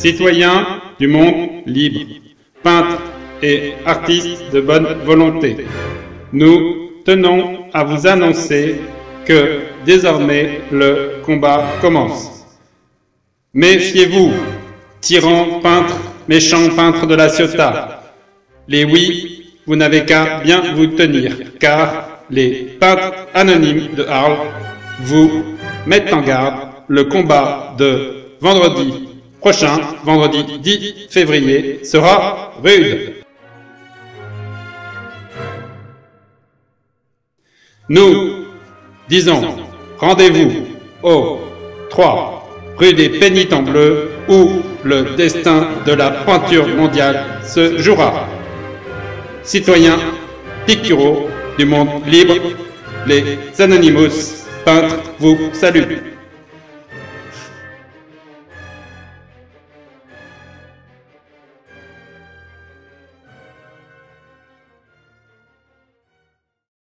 Citoyens du monde libre, peintres et artistes de bonne volonté, nous tenons à vous annoncer que désormais le combat commence. Méfiez-vous, tyrans, peintres, méchants peintres de la Ciotat. Les oui, vous n'avez qu'à bien vous tenir, car les peintres anonymes de Arles vous mettent en garde. Le combat de vendredi prochain, vendredi 10 février, sera rude. Nous disons rendez-vous au 3 rue des Pénitents Bleus où le destin de la peinture mondiale se jouera. Citoyens picturaux du monde libre, les Anonymous peintres vous saluent.